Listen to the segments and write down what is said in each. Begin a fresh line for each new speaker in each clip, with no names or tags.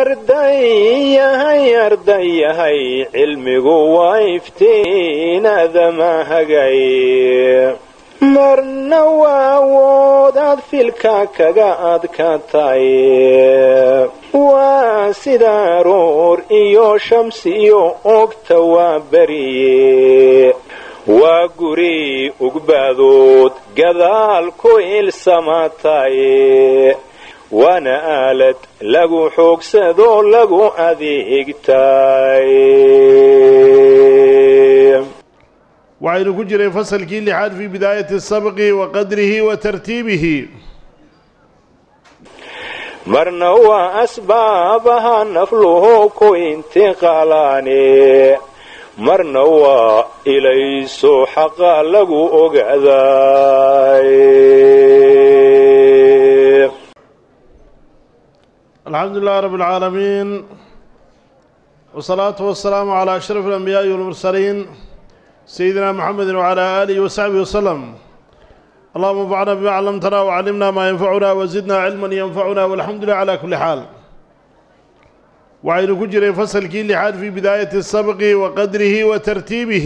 ardayahay cilmigu waa iftiin aadama hagay marna waa awoodaad filka kaga adkaatay waa sida aroor iyo shamsi iyo ogta waa beriye waa guri ugbaadood gadaal ku ilsamatay waana aalad lagu xoogsado lagu adeegtay
وعين كجري فصل كل حال في بداية السبق وقدره وترتيبه
مرنا وأسبابها نفله كو انتقالاني مرنا وإليس حقا لغو أقعداي.
الحمد لله رب العالمين والصلاة والسلام على أشرف الأنبياء والمرسلين سيدنا محمد وعلى آله وصحبه وسلم. اللهم انفعنا بما علمتنا وعلمنا ما ينفعنا وزدنا علما ينفعنا والحمد لله على كل حال. وعين كجري فصل كل حال في بداية السبق وقدره وترتيبه.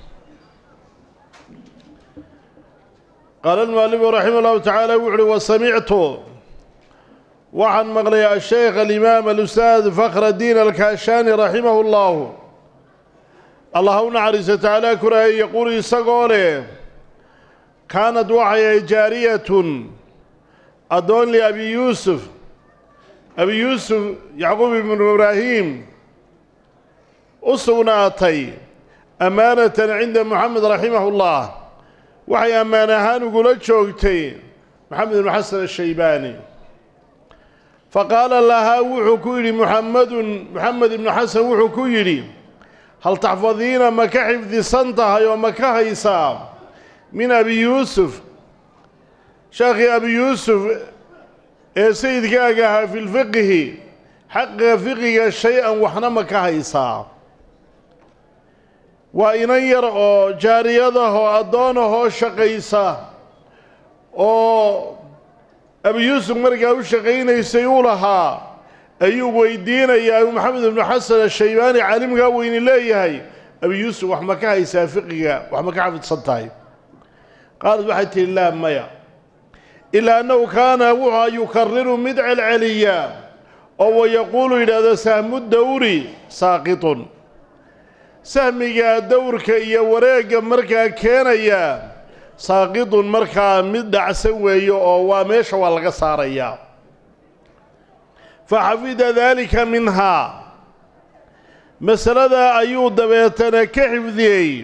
قال المؤلف رحمه الله تعالى وسمعت وعن مغلي الشيخ الإمام الأستاذ فخر الدين الكاشاني رحمه الله اللهم نعرس تعالى كره يقول يسقوله كانت وحي جارية أدون لأبي يوسف يعقوب بن إبراهيم أصنعتي أمانة عند محمد رحمه الله وحي أمانها نقول شوكتي محمد بن حسن الشيباني فقال لها وحكيري محمد بن حسن وحكيري هل تحفظين ما كحفظ صنتها يوم كهيسا من أبي يوسف شيخ أبي يوسف سيد كاقها في الفقه حق فقه شيئا وحنا ما كهيسا وإن يرى جاريته أدونه شقيسا أبي يوسف مرقا وشقين يسيولها أيوب ويدين يا محمد بن حسن الشيباني عالم قوين الله أبي يوسف وحمكها يسافقها وحمكها حفظ صدتها قالت بحيث الله ميا إلا أنه كان وحا يكرر مدع العليا أو يقول إذا هذا سهم الدوري ساقط سهمك دورك يا وريق مركا كان يا ساقط مركا مدع سوي وميش والغصاريا فحفظ ذلك منها مسألة أيو دبيتنا كحفظي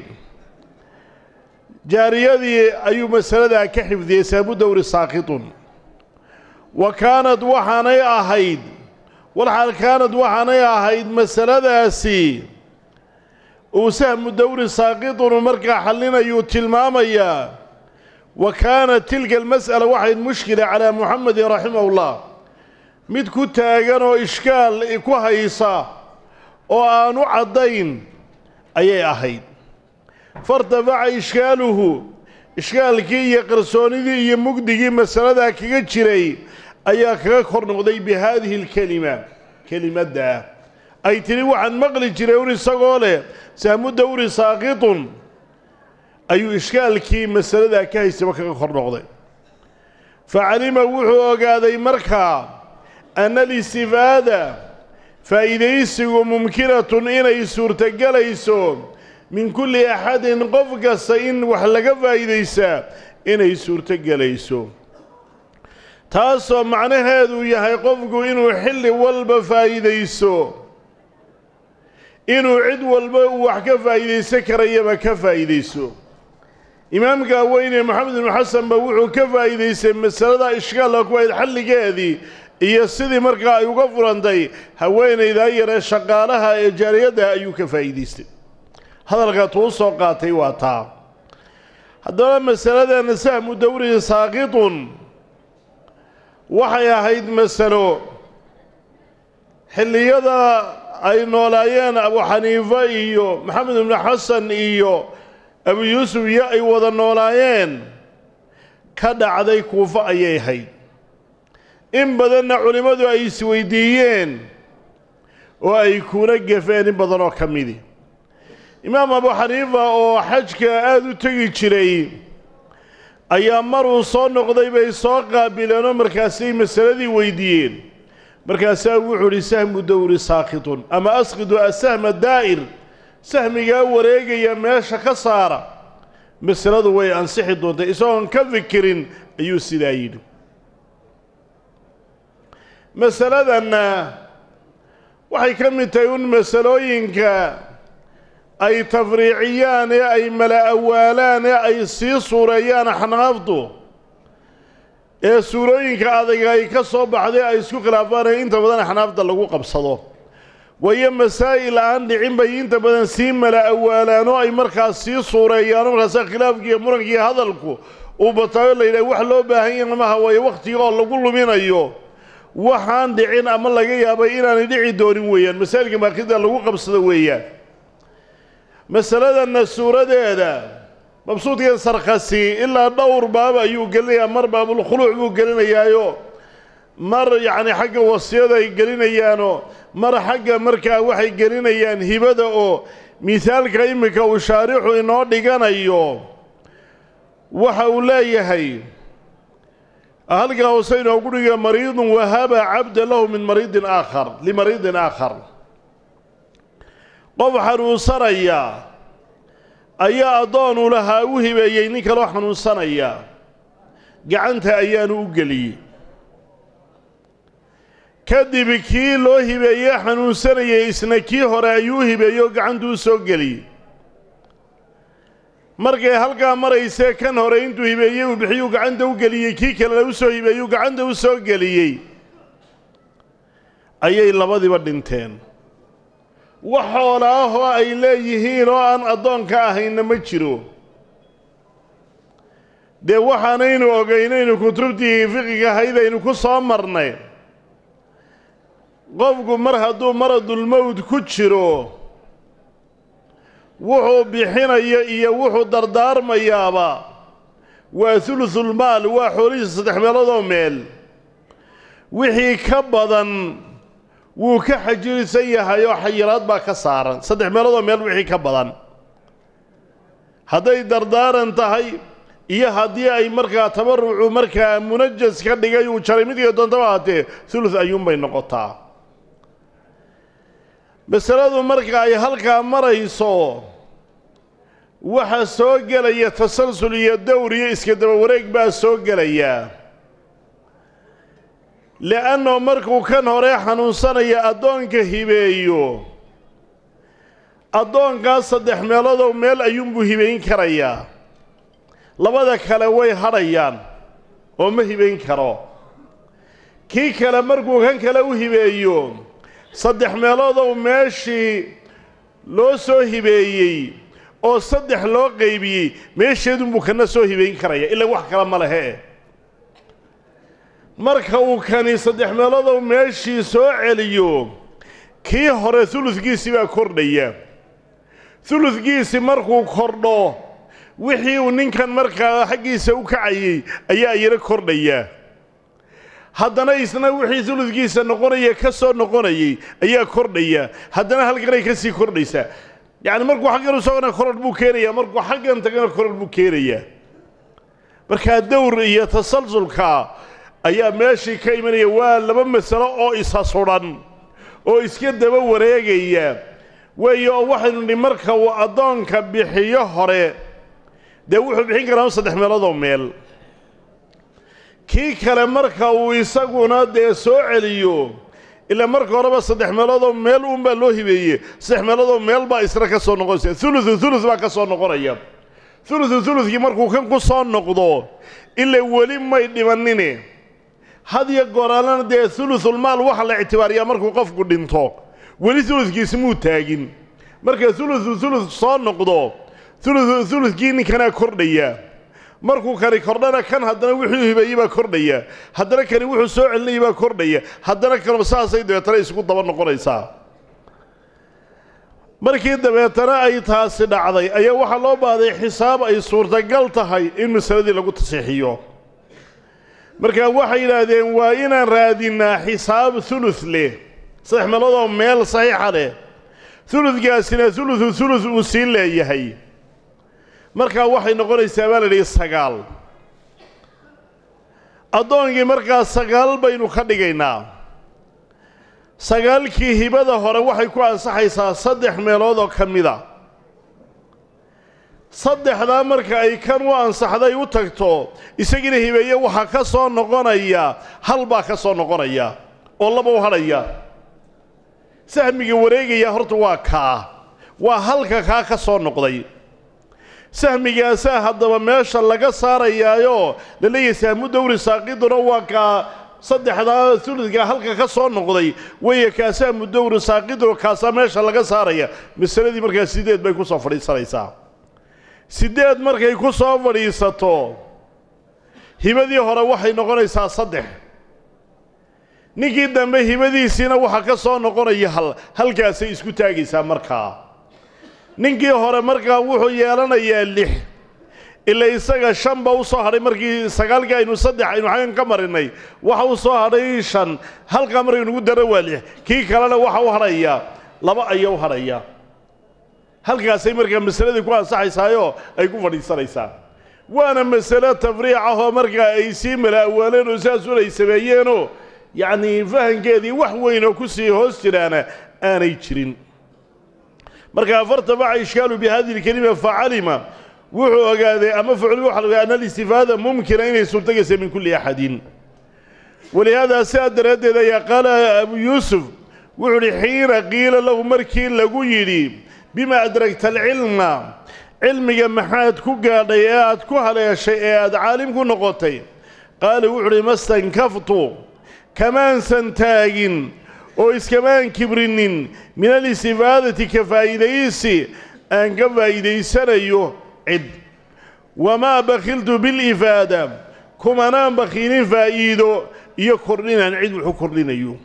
جاريدي أيو مسألة كحفظي سابو دور ساقط وكانت وحاني أهيد والحال كانت وحاني أهيد مسألة سي وسهم دور ساقط ومركا حلنا يوتل ماميا وكانت تلك المسألة واحد مشكلة على محمد رحمه الله mid ku taagan oo ishkaal ku haysa oo aanu cadayn ayay ahayd fartafaca ishkaalkii iyo qarsoonidii iyo mugdigii masalada kaga jiray ayaa kaga kor noqday bihadihi kelimada ay tiri waxaan maqli jiray ur isagoo leh saamu dawri saaqitun ayuu ishkaalkii masalada ka haysaba kaga kor noqday facalima wuxuu ogaaday markaa أن الاستفادة فإذا ممكنة إني سورة جليسو من كل أحد قفق السئن وحلق فإذا إني سورة جليسو تاسو معنى هذا يهي قفق إنو حل والب فإذا إنو عد والب وحك فإذا كريب كفإذا إمام قاوين محمد بن حسن بوحو كفإذا مسألة إشكال لكوين حل هذه iyo sidii markaa ay uga furanday haweeneyda yar shaqaalaha ee jaariyada ayuu ka faa'iideystay hadalka tuu soo qaatay waa taa haddaba masaladan sahmu dawri saaqitun waxay ahayd masalo xilliyada ay noolaayeen Abu Xaniifa iyo Maxamed ibn Xasan iyo Abu Yuusuf iyo ay wada noolaayeen ka dhacday Kuufa ayay ahayd in badanna culimadu ay isweydiiyeen oo ay kuna gafeen in badan oo ka midi imaam abu xaniifa oo xajka aad u tegi jiray ayaa maruu soo noqday bay soo qaabileen oo markaasay masaladii weydiiyeen markaasaa wuxuu yidhi sahmu dawri saaqitun ama asqidu asahma daa'ir sahmigaa wareegaya meesha ka saara masaladu way ansixi doontay isagoon ka fikirin ayuu sidaa yidhi masaladanna waxay ka mid tahay un masalooyinka ay tafriiciyaan ee ay mala awaalaan ee ay sii suureeyaan axnaaftu ee suurooyinka adaga ay ka soo baxday ay isku khilaafaan ee inta badan axnaafta lagu qabsado wayo masaa'il aan dhicin bay inta badan sii mala awaalaan oo ay markaas sii suureeyaan oo markaasa khilaafkiiyo murankiiyo hadalku uu bataayo la yidhaha wax loo baahan yahay maha waayo wakhtiga oo lagu luminayo waxaan dhicin ama laga yaabay inaanay dhici doonin weeyaan masaa'ilka maakida lagu qabsado weeyaan masaladanna suuradeeda mabsuudkan sarkhasi ilaa dhowr baab ayuu gelinayaa mar baabulkhuluuc buu gelinayaayo mar yacni xagga wasiyada ay gelinayaanoo mar xagga markaa waxay gelinayaan hibada oo misaalka iminka uu shaarixu inoo dhiganayo waxa uu leeyahay halkaa hoose inoogu dhiga mariidun wahaba cabda lahu min mariidin aakhar limariidin aakhar qof xanuunsanaya ayaa addoonu lahaa u hibeeyey nin kaloo xanuunsanaya gacanta ayaanu u geliyey kadib kii loo hibeeyey xanuunsanayay isna kii hore ayuu u hibeeyo gacantu u soo geliyey markay halkaa maraysee kan hore intuu hibeeyey uu bixiyuu gacanta u geliyey kii kalena u soo hibeeyuu gacanta u soo geliyey ayay labadiiba dhinteen wax xoola ah oo ay leeyihiin oo aan addoonka ahayna ma jiro dee waxaanaynu ogaynaynu kutubtii fiqiga ahaydaynu ku soo marnay qofku mar hadduu maradulmowd ku jiro wuxuu bixinaya iyo wuxuu dardaarmayaaba waa hulusulmaal waa xoolihiisa 3 meeloodoo meel wixii ka badan wuu ka xajirisan yahay oo xayiraad baa ka saaran 3 meeloodoo meel wixii ka badan hadday dardaaran tahay iyo haddii ay markaa tabarucu markaa munajas ka dhigay uu jaray midkii doontaba haatee hulus ayuunbay noqotaa masaladu marka ay halkaa marayso waxa soo gelaya tasalsul iyo dawr iyo iska daba wareeg baa soo gelaya le'anno markuu kan hore xanuunsanaya addoonka hibeeyo addoonkaas 3 meeloodoo meel ayuunbuu hibayn karayaa labada kale way hadhayaan oo ma hibayn karo kii kale markuu kan kale u hibeeyo 3 meeloodoo meeshii loo soo hibeeyey oo 3 loo qaybiyey meesheedunbuu kana soo hibayn karaya ilaa wax kale ma lehe marka uu kani 3 meeloodoo meeshii soo celiyo kii hore huludkiisii baa kordhaya huludkiisii markuu kordho wixii uu ninkan markaa xaggiisa u kacayay ayaa yara kordhaya haddana isna wixii huludkiisa noqonaya ka soo noqonayay ayaa kordhaya haddana halkanay ka sii kordhaysaa yacni markuu xaggan u socona koror buu keenayaa markuu xaggan tagana koror buu keenayaa markaa dawr iyo tasalsulka ayaa meeshii ka imanaya waa 2 masalo oo isa sudan oo iska daba wareegaya weeyo waxaynu nidhi marka uu addoonka bixiyo hore dee wuxuu bixin karaa 3 meeloodoo meel kii kale marka uu isaguna dee soo celiyo ilaa marka horeba 3 meeloodoo meel uunbaa loo hibeeyey 3 meeloodoo meel baa isna ka soo noqonaysa hulus baa ka soo noqonaya huludkii markuu kan ku soo noqdo ilaa weli may dhimanine had iyo gooraalana dee hulusulmaal waxa la ictibaariyaa markuu qofku dhinto weli huludkiisi muu taagin marka hulud soo noqdo huludkii ninkanaa kordhaya markuu kani kordhana kan haddana wuxuu hibeeyey baa kordhaya haddana kani wuxuu soo celinayay baa kordhaya haddana kan saasay dabeetana isugu daba noqonaysaa markii dabeetana ay taasi dhacday ayaa waxaa loo baahday xisaab ay suurtagal tahay in masaladii lagu tasiixiyo markaa waxay yidhaahdeen waa inaan raadinaa xisaab hulus leh saddex meeloodoo meel saxiixa leh uludkaasina ulud uu sii leeyahay markaa waxay noqonaysaa baa la yidhi 9 addoonkii markaa 9 baynu ka dhigaynaa 9kii hibada hore waxay ku ansaxaysaa 3 meelood oo ka mida 3daa marka ay kan u ansaxday u tagto isagina hibeeye waxa ka soo noqonaya hal baa ka soo noqonaya oo laba u hadhaya sahmiga wareegaya horta waa halka ka soo noqday sahmigaas haddaba meesha laga saarayaayo la leeyahay sahmu dawri saaqiduna waa ka 3daa uludka halka ka soo noqday way ka sahmu dawri saaqiduna kaasa meesha laga saaraya masaladii markaa 8 bay ku soo fadhiisanaysaa 8 markay ku soo fadhiisato hibadii hore waxay noqonaysaa 3 ninkii dambe hibadiisina waxa ka soo noqonaya halkaas ay isku taagaysaa markaa ninkii hore markaa wuxuu yeelanayaa 6 ilaa isaga 5 ba u soo hadhay markii 9 aynu 3 aynu xagan ka marinay waxa uu soo hadhay 5 halka markii ugu daro waa 6 kii kalena waxa uu hadhaya 2 ayuu hadhaya halkaas ay markaa masaladii ku ansaxaysaayo ay ku fadhiisanaysaa waana mas'ala tafriic ah oo markaa ay si malaawaleen oo saas u sameeyeenoo يعني فهنkeedii wax weyn oo ku sii hoos jiraana aanay jirin marka fartabaca ishkaalu bi hadhihi kalima fa'alima wuxuu ogaaday ama ficlu waxa laga anal istifaada mumkina inay suurtagayso min kulli ahadin ولهذا سادرده يا قال ابو يوسف وحي حين قيل له markii lagu yiri bima adrakta al-ilma ilmiga maxaad ku gaadhay aad ku haleeshay aad caalim ku noqotay قال وحي mastankaftu كمان سنتاجين أو إسكمان كبرنين من الاستفادة كفايديسي أن كفايديسنا عد وما بخلت بالإفادة كما نام بخيلين فايدو يكرلين عن عد وحكرلين يو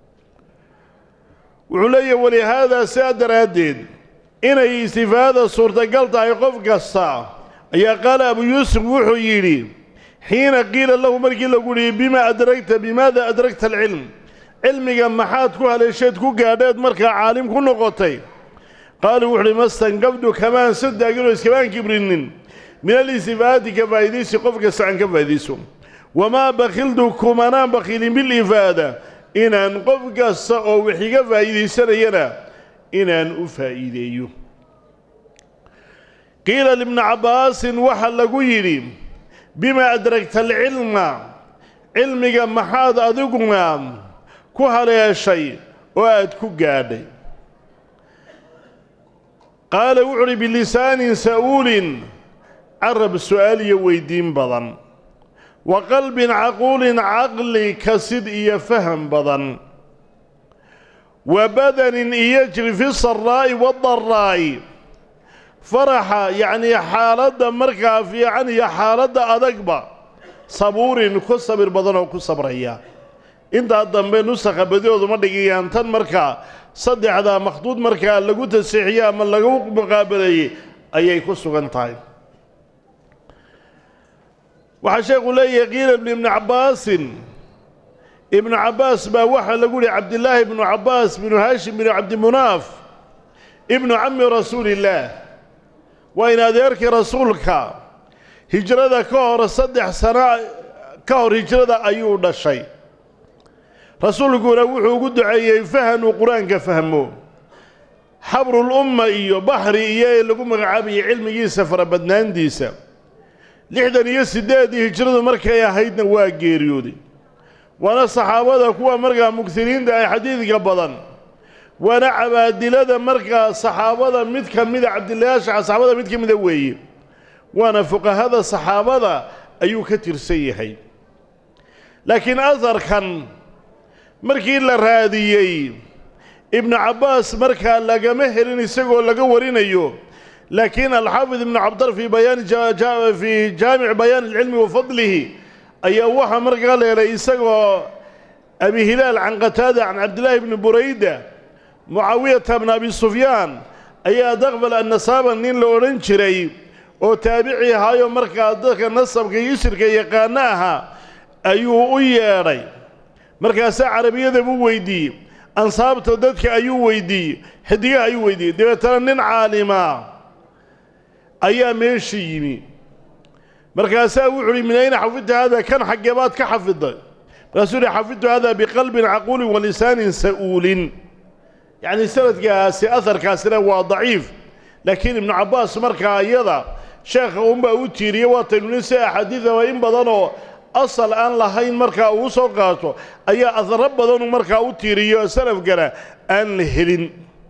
وعلي ولهذا سادر هدين إن استفادة صورة قلطة يقف قصة يا قال أبو يوسف وحييري حين قيل له مركي لقولي بماذا أدركت العلم علمي محات كو هالشيء كو قادات مركا عالم كو نقطي قالوا وحري مستنقبدو كمان سد قالوا كمان كبرنين من الاستفادة كفايديسي قفك السعن كفايديسو وما بخلدو كمانا بخيلين بالإفادة إن أنقفك السعو وحي كفايديسي رينا إن أفايديو قيل لابن عباس وحل لقويري بما أدركت العلم علمك محاد أدقنا كهلا شيء وأدكو قادي قال وعري بلسان سؤول عرب السؤال يويدين بضن وقلب عقول عقلي كسد يفهم بضن وبدن يجري في السراء والضراء فرحة يعني حالة مركا في يعني حالة أدقبة صبور كصبر بدن وكصبرية انت الضمبين نسخة بديو مدقيا انتن مركا صدع هذا مخطوط مركا لقوت السيحية من لقوق مقابلي أي يكسو غنطاي وحشي يقول لي يقيل ابن عباس ابن عباس ما وحى لقول عبد الله بن عباس بن هاشم بن عبد مناف ابن عم رسول الله وإن أديرك رسولك هجرة كهر صدح سنة كهر هجرة أيود الشيء رسولك روحه قد عي فهم وقرآن كفهمه حبر الأمة إيو بحر إياه لقوم عبي علم يسفر بدنان ديسا لحدا يسدادي هجرة مركا يا هيدنا واقير يودي وانا صحابة كوا مركا مكثرين دا حديث قبضا وانا عبادلة مركا صحابة متكا مدى عبد الله شعى صحابة متكا مدى وي وانا فوق هذا الصحابة أيو كتير سيحي لكن أثر كان مركي للراديي ابن عباس مركا لقى مهرين يسيقوا لقى ورين أيو لكن الحافظ ابن عبدالله في بيان في جامع بيان العلم وفضله أيوها مركا ليسيقوا أبي هلال عن قتادة عن عبد الله بن بريدة معاوية بن أبي سفيان أي دغبل أن صابا نين لورنشري وتابعي هايو مركا دغ النصب كي يسر كي يقاناها أيو أياري مركا ساعة عربية ذا بويدي ansaabta dadka ayuu weydiiyey xidigaha ayuu weydiiyey dabeetana nin caalima ayaa meesha yimi markaasaa wuxuu yidhi min ayna xafidta hada kan xaggee baad ka xafiday markaasuu yidhi xafidtu hada biqalbin caquulin walisaanin sa'uulin yacni sanadkaasi aharkaasina waa daciif laakiin ibnu cabbaas markaa iyada sheekha unbaa u tiiriyey waataynu nin si axaadiidaba in badanoo asal aan lahayn markaa uu soo qaato ayaa adaro badanu markaa u tiiriyo salafkana aan la helin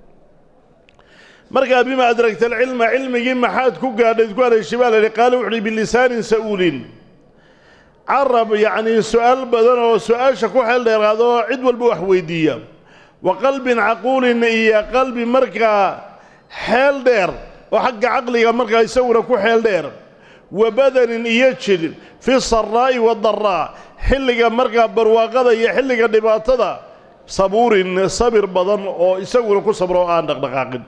markaa bima adragta alcilma cilmigii maxaad ku gaadhayd ku haleeshay baa la yidhi qaala wuxu uhi bilisaanin sa'uulin carab yacnii su'aal badan oo su-aasha ku xeel dheeraado oo cid walba wax weydiiya wa qalbin caquulin iyo qalbi markaa xeel dheer oo xagga caqliga markaa isaguna ku xeel dheer wa badanin iyo jir fi saraa'i wadaraa xilliga markaa barwaaqada iyo xilliga dhibaatada sabuurin sabir badan oo isaguna ku sabro oo aan dhaqdhaqaaqin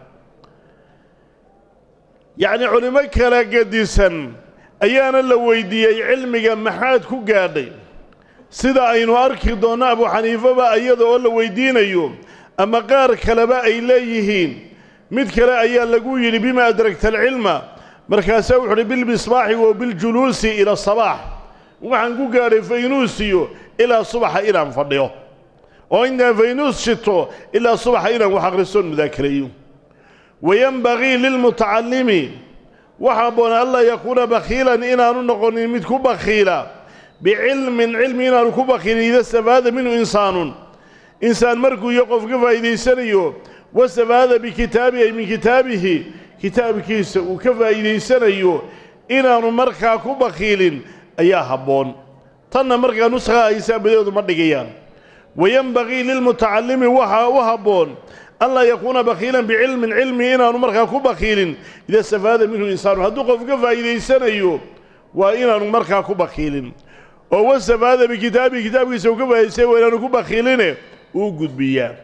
yacni culimo kala gedisan ayaana la weydiiyey cilmiga maxaad ku gaadhay sida aynu arki doonno abu xaniifaba iyada oo la weydiinayo ama qaar kaleba ay leeyihiin mid kale ayaa lagu yidhi bima adragta alcilma markaasaa wuxu uhi bilmisbaaxi wa biljuluusi ila sabaax waxaan ku gaadhay faynuusiyo ilaa subaxa inaan fadhiyo oo intaan faynuus shito ilaa subaxa inaan wax akhristoon mudaakarayo wayanbagii lilmutacallimi waxaa boona anlaa yakuuna bakhiilan inaanu noqonin mid ku bakhiila bicilmin cilmi inaanu ku bakhiilin ida stafaada minhu insaanun insaan markuu iyo qof ka faa'iidaysanayo wastafaada bikitaabihi ay min kitaabihi kitaabkiisa uu ka faa'iidaysanayo inaanu markaa ku bakhiilin ayaa habboon tanna markaa nuskha haysaa badeedu ma dhigayaan wayanbagii lilmutacallimi waxaa u habboon anlaa yakuuna bakhiilan bicilmin cilmi inaanu markaa ku bakhiilin ida stafaada minhu insaanu hadduu qof ka faa'iidaysanayo waa inaanu markaa ku bakhiilin oo wastafaada bikitaabihi kitaabkiisa uu ka faa'idaysay waa inaanu ku bakhiiline uu gudbiyaa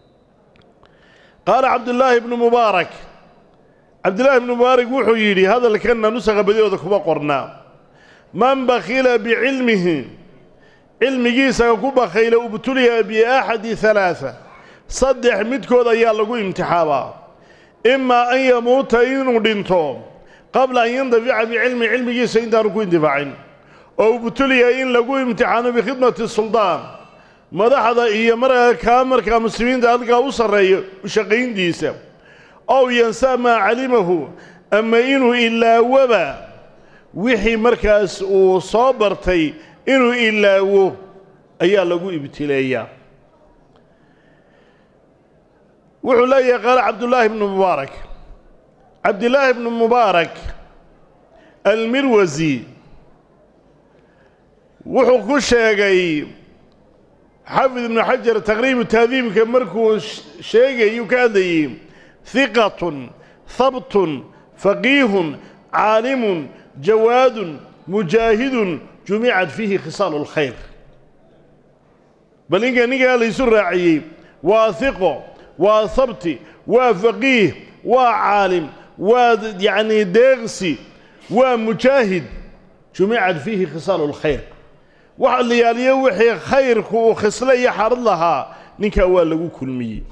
qaala cabdullaahi ibnu mubaarak cabdullaahi ibnu mubaarak wuxuu yidhi hadalkanna nusakha badiyooda kuma qornaa man bakhiila bicilmihi cilmigiisaga ku bakhiila ubtuliya biaxadi halaaa saddex midkood ayaa lagu imtixaabaa imaa an yamuuta inuu dhinto qabla an yandafica bicilmi cilmigiisa intaanu ku intifaacin oo ubtuliya in lagu imtixaano bikhidmati suldaan madaxda iyo markaa muslimiinta halkaa u sarreeyo shaqayntiisa ow yansaa maa calimahu ama inuu ilaawaba wixii markaas uu soo bartay inuu ilaawo ayaa lagu ibtileeyaa wuxuu leeyahay qaala cabdullaahi ibnu mubaarak cabdillaahi ibnu mubaarak almirwasi wuxuu ku sheegay xaafid ibnu xajar taqriibu tahdiibka markuu sheegayuu ka hadlayey hiqatun habtun faqiihun caalimun jawaadun mujaahidun jumicad fiihi khisaalu lkhayr bal ninkaa laysu raaciyey waa hiqo waa habti waa faqiih waa caalim waa yacnii deeqsi waa mujaahid jumicad fiihi khisaalu lkhayr waxa la yaaliyo wixii khayrku uu khisle iyo xarad lahaa ninkaa waa lagu kulmiyey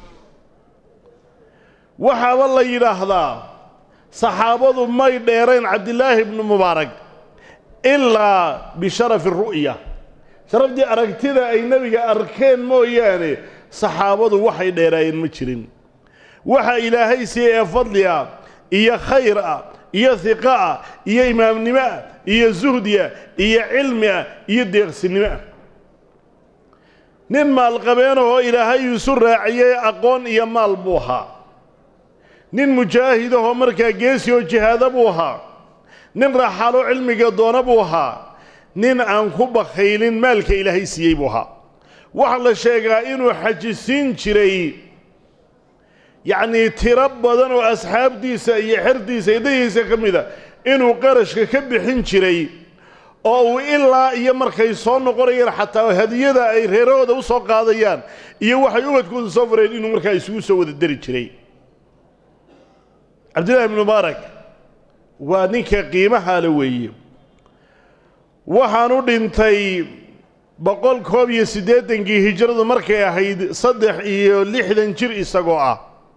waxaaba la yidhaahdaa saxaabadu may dheerayn cabdillaahi ibnu mubaarak ilaa bisharafi ru'ya sharafdii aragtida ay nebiga arkeen mooyaane saxaabadu waxay dheeraayeen ma jirin waxa ilaahay siiyey ee fadli ah iyo khayr ah iyo hiqa ah iyo imaamnimo ah iyo zuhdi ah iyo cilmi ah iyo deeqsinimo ah nin maalqabeenahoo ilaahay isu raaciyey aqoon iyo maal buu ahaa nin mujaahidahoo markaa geesi oo jihaada buu ahaa nin raxalo cilmiga doona buu ahaa nin aan ku bakhaylin maalka ilaahay siiyey buu ahaa waxaa la sheegaa inuu xajisiin jiray yacnii tiro badan oo asxaabtiisa iyo xertiisa idadiisa ka mida inuu qarashka ka bixin jiray oo uu ilaa iyo markay soo noqonayaan xataa hadiyada ay reerahooda u soo qaadayaan iyo waxay ubadkooda soo fareen inuu markaa isugu soo wada dari jiray cabdillahi ibnu mubaarak waa ninka qiimaha la weeye waxaanu dhintay boqol koob iyo siddeetankii hijradu markay ahayd 63 jir isagoo ah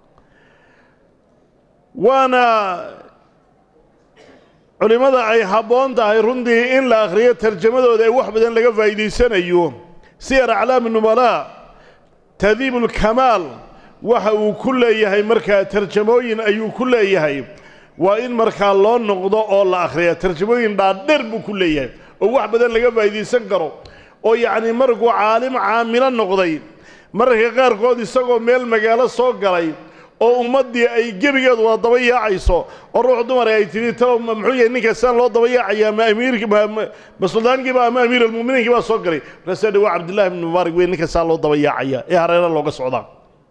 waana culimada ay habboon tahay runtii in la akhriyo tarjamadooda ee wax badan laga faa'iidaysanayo siyar aclaam nubala tadiib ulkamaal waxa uu ku leeyahay markaa tarjamooyin ayuu ku leeyahay waa in markaa loo noqdo oo la akhriya tarjamooyin dhaadheer buu ku leeyahay oo wax badan laga faa'iidaysan karo oo yacni markuu caalim caamilo noqday mararka qaarkood isagoo meel magaalo soo galay oo ummaddii ay gebigeedu waa daba yaacayso oo ruux dumar ay tidhi talow muxuu yahay ninka saan loo daba yaacayaa ma suldaankiiba ama amiiralmu'miniinkii baa soo galay markaasaa dhi waa cabdillahi ibnu mubaarak wey ninka saan loo daba yaacaya ee hareera looga socdaa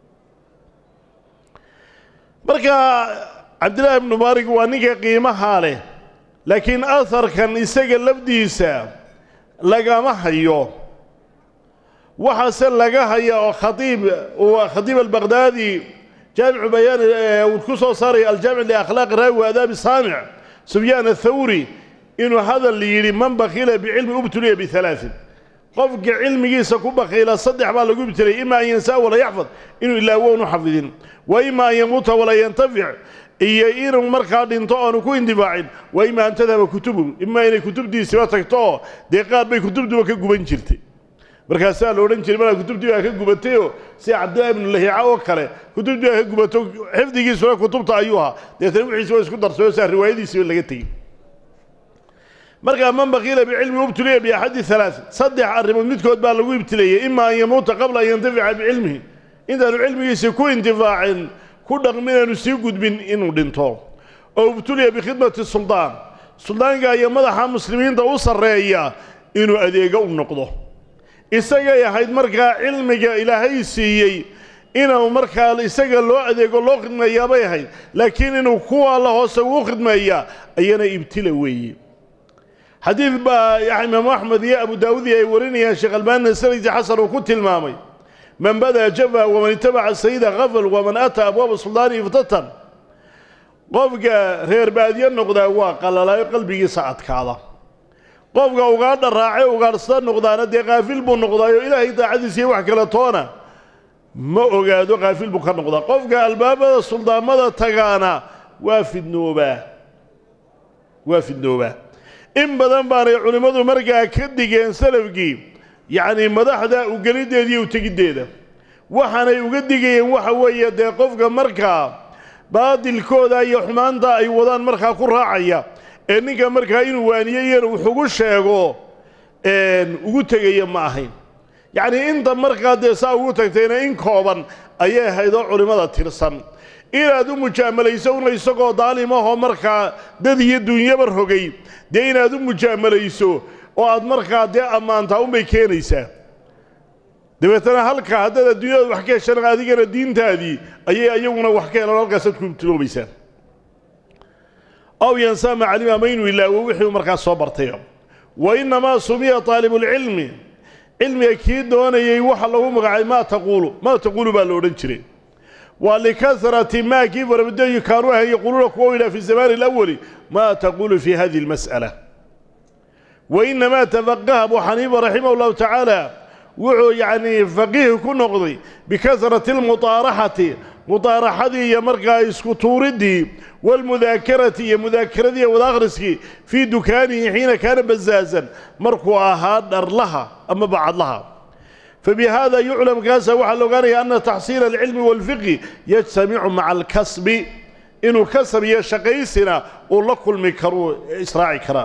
marka cabdillahi ibnu mubaarak waa ninka qiimahaa leh laakiin aharkan isaga lafdiisa lagama hayo waxaase laga haya oo khatiib albaqdaadi jaamicu bayaan uu ku soo saaray aljaamic liakhlaaqi raawi wa aadaabi saamic sufyaan athawri inuu hadal yidhi man bakhila bicilmi ubtuliya bihalaain qofka cilmigiisa ku bakhiila 3 baa lagu ibtilay ima an yansaa wala yaxfad inuu ilaawo unu xafidin wa ima an yamuuta wala yantafic iyo inuu markaa dhinto oonu ku indifaacin wa ima an tadhaba kutubu ima inay kutubdiisiba tagto oo dee qaar bay kutubduba ka guban jirtay markaasaa la odhan jiray malaa kutubtii baa ka gubatayoo sida cabdillahi ibnu lahiica oo kale kutubtii baa ka gubato xifdigiisuna kutubta ayuu ahaa deetana wixiisi waa isku darsayo saa riwaayadiisiiba laga tegey markaa man bakiila bicilmi ubtuliya biaxadi 3 arrimood midkood baa lagu ibtileeyey ima an yamuuta qabla an yantafica bicilmihi intaanu cilmigiisii ku intifaacin ku dhaqmin aanu sii gudbin inuu dhinto oo ubtuliya bikhidmati suldaan suldaanka iyo madaxa muslimiinta u sarreeya inuu adeego u noqdo isagay ahayd markaa cilmiga ilaahay siiyey inuu markaa isaga loo adeego loo khidmeeyaa bay ahayd laakiin inuu kuwa la hoose ugu khidmeeyaa ayana ibtila weeye xadiid baa imaam axmed iyo abu daawudi ay warinayaan sheekh albaanina sanadkii xasan uu ku tilmaamay man badaa jafa waman itabaca sayida kafal waman ataa abwaaba suldaani iftatan qofka reer baadiye noqdaa waa qalalaayo qalbigiisa adkaada qofka ugaadha raace ugaadhsada noqdaana dee qaafil buu noqdaayo ilaahay daacadiisa iyo wax kale toona ma ogaado qaafil buu ka noqdaa qofka albaabada suldaamada tagaana waa fidnoobaa in badan baanay culimmadu markaa ka digeen salafkii yacni madaxda ugeliddeeda iyo utegiddeeda waxaanay uga digayeen waxa weeye dee qofka markaa baadilkooda iyo xumaanta ay wadaan markaa ku raacaya ee ninka markaa inuu waaniyeyana wuxugu sheego ugu tegaya ma ahayn yacnii inta markaa dee saa ugu tagtayna in kooban ayay ahayd oo culimmada tirsan inaad u mujaamalayso una isagoo daalimahoo markaa dad iyo duunyaba rogay dee inaad u mujaamalayso oo aad markaa dee ammaantaa unbay keenaysaa dabeetana halkaa haddaad adduunyada wax ka heshana adigana diintaadii ayay ayaguna wax ka helaan halkaasaad ku ibtiloobaysaa aw yansaa macalima ama inuu ilaawo wixii markaa soo bartay wa innamaa sumiya taalibulcilmi cilmiga kii doonayey waxa lagu magacay maa taquulu baa la odhan jiray waa likasrati maa kii farabadooyi kaanuu ahayn yaquuluuna kuwa yidhaha fi zamaani alawali maa taquulu fi hadihi almas'ala wa innamaa tafaqaha abu xaniifa raximah llahu tacaala wuxuu yacnii faqiih ku noqday bikasrati almudaaraxati mudaaraxadii iyo markaa isku tuuriddii walmudaakarati iyo mudaakeradii iyo wada akhriskii fii dukaanihi xiina kaana bazaazan markuu ahaa dharlaha ama bacadlaha فبهذا يعلم كاسا وحلو قال أن تحصيل العلم والفقه يجتمع مع الكسب إنه كسب يشقيسنا والله كل مكرو إسراع كرام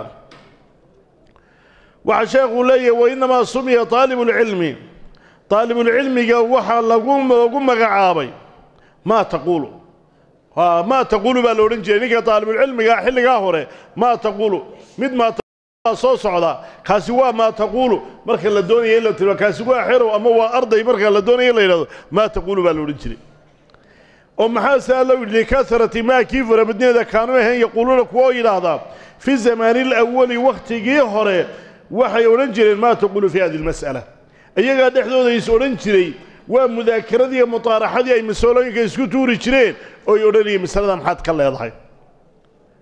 وعشاق لي وإنما سمي طالب العلم وحا لقوم غعابي ما تقول بالورنجي نيكا طالب العلم حل قاهره ما تقول مد ما soo socda kaasi waa ma taqulu marka la doonayo la tiro kaasi waa xiro ama waa arday marka la doonayo la yiraahdo ma taqulu baa la oran jiray oo maxaa saalo li kasrati ma kifra badneeda kaanu ahayn yaquluna kuwa yiraahdaa fi zamani al-awwal waqtigii hore waxay oran jireen ma taqulu fi hadhihi al-mas'ala ayaga dhexdooda is oran jiray waa mudaakarada iyo mutaaraxadii ay mas'uuliyinka isku tuuri jireen oo ay oranayeen masalada maxad ka leedahay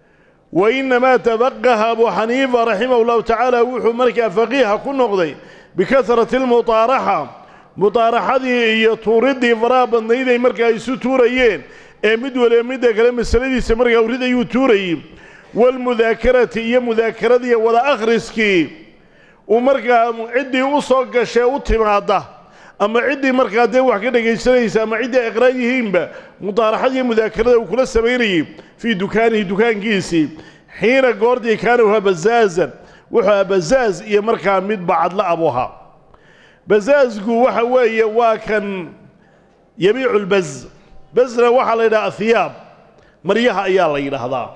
وإنما تفقه أبو حنيفة رحمه الله تعالى وحو مركا فقيها كل نقضي bikasrati almudaaraxa mudaaraxadii iyo tuuridii faraha badnayd ay markaa isu tuurayeen ee mid waliba midda kale masaladiisa markaa urid ayuu tuurayey walmudaakarati iyo mudaakaradiiy wada akhriskii uu markaa ciddii u soo gashee u timaadda ama ciddii markaa dee wax ka dhegaysanaysa ama ciddii ay aqraan yihiinba mudaaraxadiiyo mudaakarada uu kula samaynayey fii dukaanihi dukaankiisii xiina goortii kaana uhaa bazaazan wuxuu ahaa bazaaz iyo markaa mid bacadla abu ahaa bazaazku waxa weeye waa kan yabiicu lbaz bazna waxaa la yidhaha ahiyaab maryaha ayaa la yidhaahdaa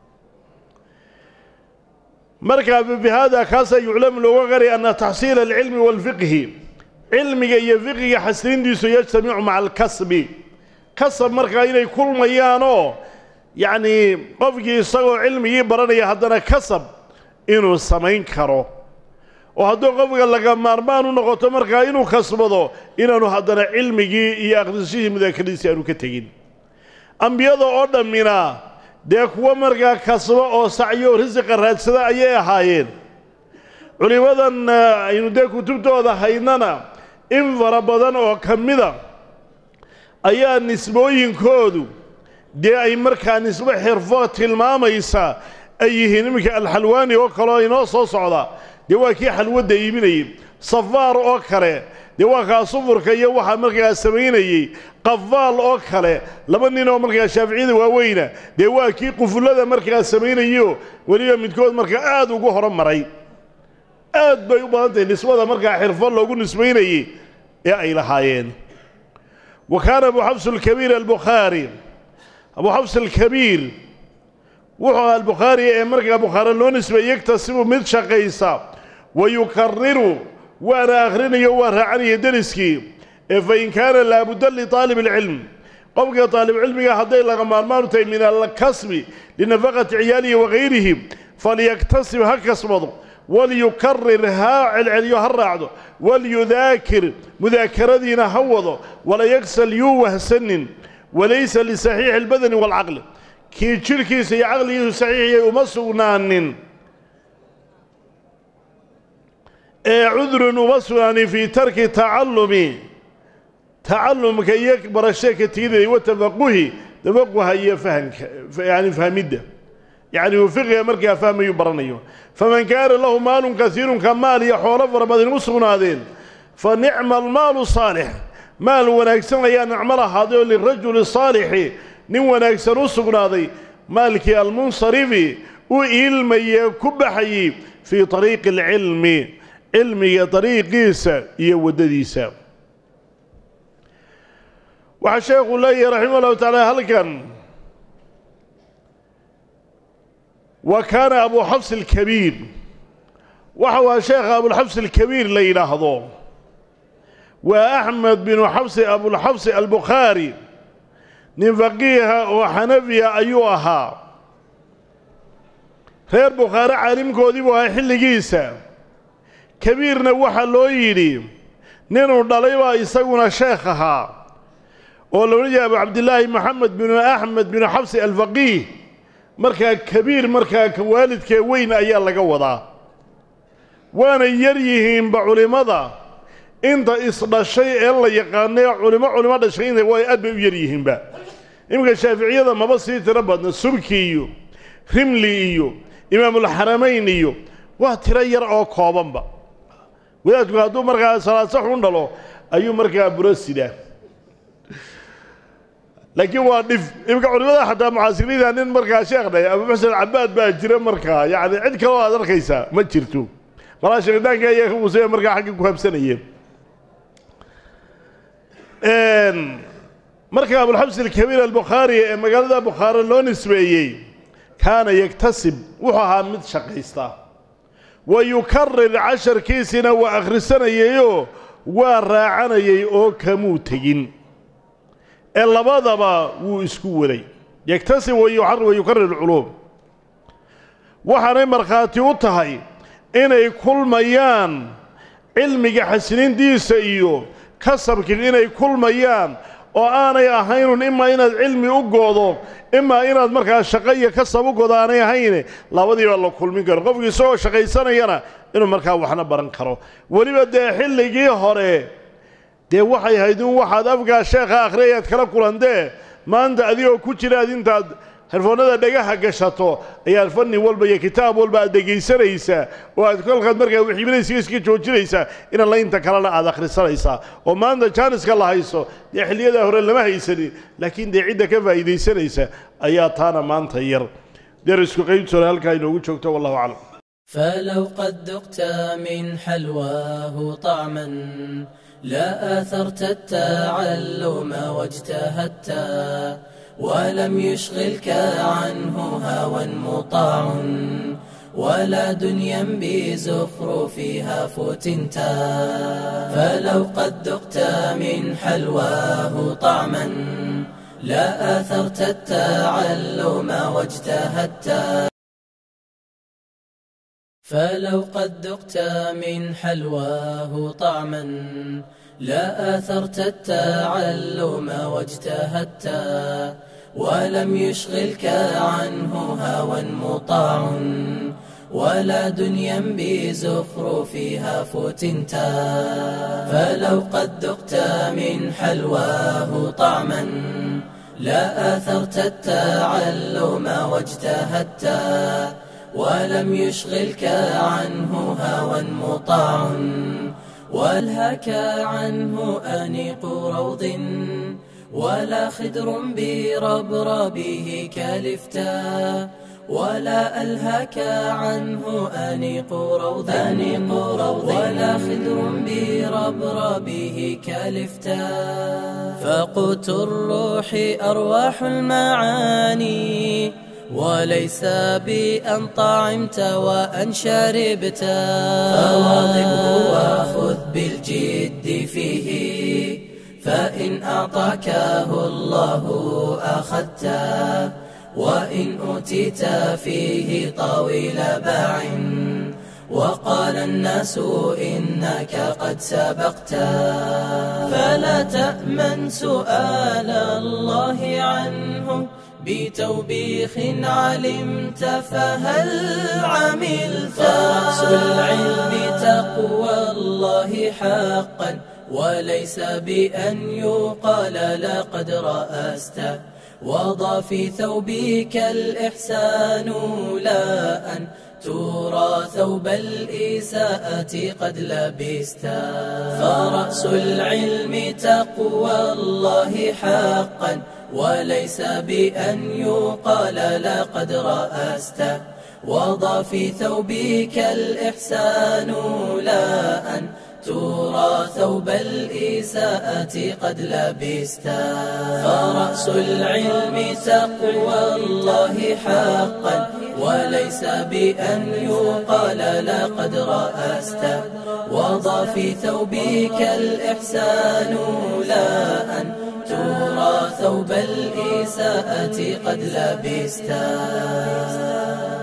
markaa bihada kaasaa yuclamu looga qari anna taxsiila alcilmi waalfiqhi cilmiga iyo fiqiga xasiliintiisu yajtamicu maca alkasbi kasab markaa inay kulmayaanoo yacnii qofkii isagoo cilmigii baranaya haddana kasab inuu samayn karo oo hadduu qofka laga maarmaan u noqoto markaa inuu kasbado inaanu haddana cilmigii iyo akhrisashihii mudaakaradiisii aanu ka tegin ambiyada oo dhammina dee kuwa markaa kasbo oo sacyo risiqa raadsada ayay ahaayeen culimmadan aynu dee kutubtooda haynana in fara badan oo ka mida ayaa nisbooyinkoodu dee ay markaa nisbo xirfo tilmaamaysa ay yihiin iminka alxalwaani oo kaleo inoo soo socda dee waa kii xalwadda iibinayey safaar oo kale dee waa kaa sufurka iyo waxaa markaa samaynayey qafaal oo kale laba nin oo markaa shaaficiyada waaweyna dee waa kii qufullada markaa samaynayo weliba midkood markaa aad ugu horumaray aad bay u badan tahay nisbada markaa xirfo loogu nisbaynayey ee ay lahaayeen wa kaana abu xafs alkabiir albukhaari abu xafs alkabiir wuxuu ahaa albukhaari ee markaa bukhaari loo nisbeeyey yaktasibu mid shaqaysa wa yukariru waana akhrinayo waa raacanaya deriskii ee fain kaana laabudda litaalib alcilm qofka taalibcilmiga hadday laga maarmaan u tahay min alkasbi linafaqati ciyaalihi wagayrihi falyaktasib ha kasbado walyukarir ha celceliyo ha raacdo walyudaakir mudaakaradiina ha wado wala yagsal yuu wahsanin walaysa lisaxiixi albadani waalcaqli kii jidhkiisa iyo caqligiisu saxiixiyay uma sugnaanin ee cudrun uma sugnaanin fii tarki tacallumka iyo barashada ka tegideeda wa tafaquhi tafaquha iyo fahamka yani fahmidda yacni uu fiqiga markaa fahmayu baranayo faman kaana lahu maalun kasiirun ka maal iyo xoolo fara badan u sugnaadeen fa nicma almaalu saalix maal wanaagsan ayaa nicmo lahaaday oo lirajuli saalixi nin wanaagsan u sugnaaday maalkii almunsarifi u iilmayee ku baxayey fii طariiqi alcilmi cilmiga dariiqiisa iyo waddadiisa waxaa sheekhu leeyahay raximah ullahu tacaala halkan wa kaana abu xafs alkabiir waxa waa sheekha abulxafs alkabiir la yidhaahdo waa axmed binu xafsi abulxafsi albukhaari nin faqiiha oo xanafiya ayuu ahaa reer bukhaare caalimkoodii buu ahaa xilligiisa kabiirna waxaa loo yidhi ninuu dhalay baa isaguna sheekh ahaa oo la odhan jiray abu cabdillaahi maxamed binu axmed binu xafsi alfaqiih markaa kabiir markaa ka waalidkee weyn ayaa laga wadaa waana yar yihiinba culimmada inta isdhashay ee la yaqaanay culimo dhashay inta waa aad bay u yar yihiinba iminka shaaficiyada maba sii tiro badna subki iyo rimli iyo imaamulxaramayn iyo waa tiro yar oo koobanba wadaadku hadduu markaa salaad sax u dhalo ayuu markaa burasidaa laakiin waa dhif iminka culimada xataa mucaasiriinta nin markaa sheekhdhay abu muxsen cabaad baa jira markaa yacni cid kaloo aad arkaysaa ma jirto malaa sheekitaanka ayaa ka musaya markaa xagga ku habsanayeen marka abulxabs alkabiir albukhaari ee magaalada bukhaare loo nisbeeyey kaana yaktasib wuxuu ahaa mid shaqaysta wa yukarir casharkiisina waa akhrisanayayoo waa raacanayay oo kamuu tegin ee labadaba wuu isku waday yaktasib wa yukarir alculuum waxaanay markhaati u tahay inay kulmayaan cilmiga xasilintiisa iyo kasabkii inay kulmayaan oo aanay ahaynun imaa inaad cilmi u goodo imaa inaad markaa shaqo iyo kasab u godo aanay ahayne labadiibaa la kulmin karo qofkii isagoo shaqaysanayana inuu markaa waxna baran karo weliba dee xilligii hore dee waxay haydun waxaad afgaa sheekha akhriyaad kala kulantee maanta adigoo ku jira ad intaad herfoonada dhagaha gashato ayaad fanni walba iyo kitaab walba aad dhegaysanaysaa oo aad kolkaad markaa wixiibinaysa iska joojinaysaa inaad laynta kalena aad akhrisanaysaa oo maanta jaaniska la hayso dee xilliyadaa hore lama haysanin laakiin dee cidda ka faa'iidaysanaysa ayaa taana maanta yar derisku qaybtooda halkaa inoogu joogto wallahu aclam
فلو قد ذقت من حلواه طعما لا آثرت التعلم واجتهدت ولم يشغلك عنه هوى مطاع ولا دنيا بزخرفها فتنتا فلو قد ذقت من حلواه طعما لا آثرت التعلم واجتهدت فلو قد ذقت من حلواه طعما لا آثرت التعلم واجتهدت ولم يشغلك عنه هوى مطاع ولا دنيا بزخرفها فتنتا فلو قد ذقت من حلواه طعما لا آثرت التعلم واجتهدت ولم يشغلك عنه هوى مطاع والهك عنه أنيق روض ولا خدر بربربه كالفتا ولا ألهك عنه أنيق روض ولا خدر بربربه كالفتا فقوت الروح أرواح المعاني وليس بأن طعمت وأن شربت فواظبه وخذ بالجد فيه فإن أعطاكه الله أخذته وإن أوتيت فيه طويل باع وقال الناس إنك قد سبقت فلا تأمن سؤال الله عنه بتوبيخ علمت فهل عملت فرأس العلم تقوى الله حقا وليس بأن يقال لقد رأست وضع في ثوبك الإحسان لا أن ترى ثوب الإساءة قد لبست فرأس العلم تقوى الله حقا وليس بأن يقال لقد رأست وضع في ثوبك الإحسان لا أن ترى ثوب الإساءة قد لبست فرأس العلم تقوى الله حقا وليس بأن يقال لقد رأست وضع في ثوبك الإحسان لا أن ترى ثوب الإساءة قد لبست